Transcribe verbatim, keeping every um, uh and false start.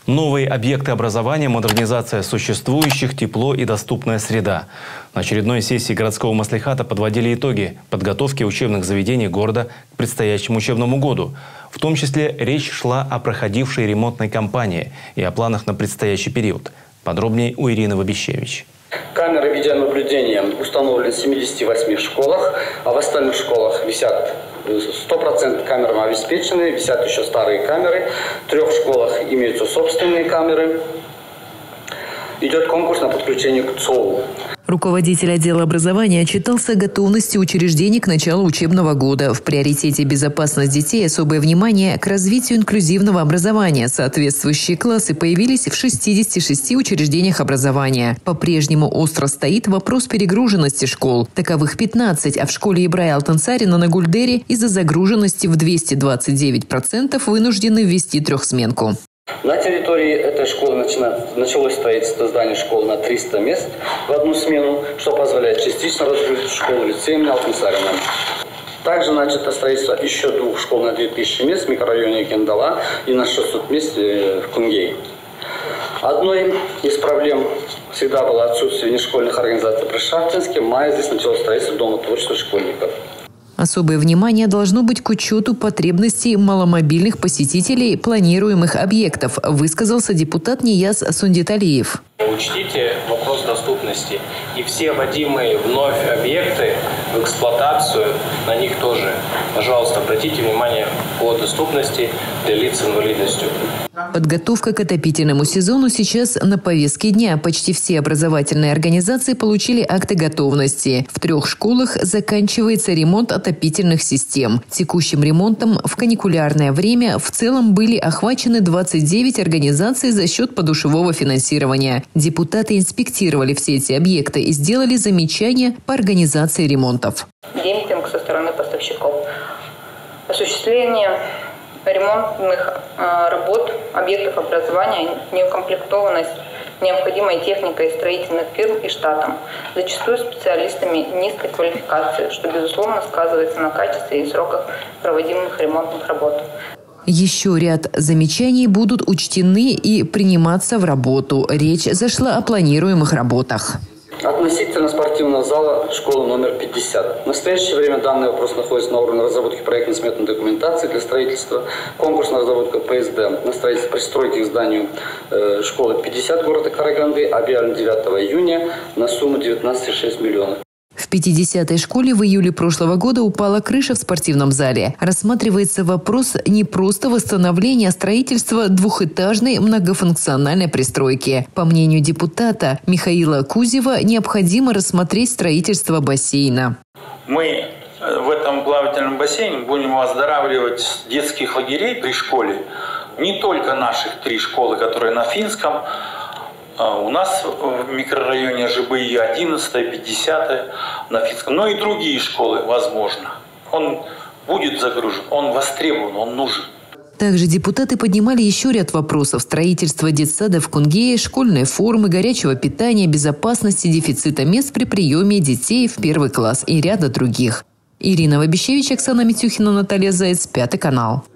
Новые объекты образования, модернизация существующих, тепло и доступная среда. На очередной сессии городского маслихата подводили итоги подготовки учебных заведений города к предстоящему учебному году. В том числе речь шла о проходившей ремонтной кампании и о планах на предстоящий период. Подробнее у Ирины Вабищевич. Камеры видеонаблюдения установлены в семидесяти восьми школах, а в остальных школах висят сто процентов камерами обеспечены, висят еще старые камеры. В трех школах имеются собственные камеры. Идет конкурс на подключение к ЦОУ. Руководитель отдела образования отчитался о готовности учреждений к началу учебного года. В приоритете безопасность детей особое внимание к развитию инклюзивного образования. Соответствующие классы появились в шестидесяти шести учреждениях образования. По-прежнему остро стоит вопрос перегруженности школ. Таковых пятнадцать, а в школе Ибрая Алтансарина на Гульдере из-за загруженности в двести двадцать девять процентов вынуждены ввести трехсменку. На территории этой школы началось строительство здания школы на триста мест в одну смену, что позволяет частично разгрузить школу лицеем Алтансарина. Также начато строительство еще двух школ на две тысячи мест в микрорайоне Кендала и на шестьсот мест в Кунгее. Одной из проблем всегда было отсутствие внешкольных организаций при Шахтинске. В мае здесь началось строительство дома творчества школьников. Особое внимание должно быть к учету потребностей маломобильных посетителей планируемых объектов, высказался депутат Нияз Сундиталиев. Учтите вопрос доступности. И все вводимые вновь объекты в эксплуатацию, на них тоже, пожалуйста, обратите внимание по доступности для лиц с инвалидностью. Подготовка к отопительному сезону сейчас на повестке дня. Почти все образовательные организации получили акты готовности. В трех школах заканчивается ремонт отопительных систем. Текущим ремонтом в каникулярное время в целом были охвачены двадцать девять организаций за счет подушевого финансирования. Депутаты инспектировали все эти объекты и сделали замечания по организации ремонтов. Демпинг со стороны поставщиков. Осуществление ремонтных э, работ объектов образования, неукомплектованность необходимой техникой строительных фирм и штатом, зачастую специалистами низкой квалификации, что, безусловно, сказывается на качестве и сроках проводимых ремонтных работ. Еще ряд замечаний будут учтены и приниматься в работу. Речь зашла о планируемых работах. Относительно спортивного зала школы номер пятьдесят. В настоящее время данный вопрос находится на уровне разработки проектно-сметной документации для строительства. Конкурс на разработку ПСД на строительство пристройки к зданию э, школы пятьдесят города Караганды объявлен девятого июня на сумму девятнадцать целых шесть десятых миллиона. В пятидесятой школе в июле прошлого года упала крыша в спортивном зале. Рассматривается вопрос не просто восстановления, а строительства двухэтажной многофункциональной пристройки. По мнению депутата Михаила Кузева, необходимо рассмотреть строительство бассейна. Мы в этом плавательном бассейне будем оздоравливать детских лагерей при школе. Не только наших три школы, которые на Финском. У нас в микрорайоне ЖБИ одиннадцатая, пятидесятая на Финском, но и другие школы, возможно. Он будет загружен, он востребован, он нужен. Также депутаты поднимали еще ряд вопросов: строительства детсада в Кунгее, школьной формы, горячего питания, безопасности, дефицита мест при приеме детей в первый класс и ряда других. Ирина Вабищевич, Оксана Митюхина, Наталья Заяц, Пятый канал.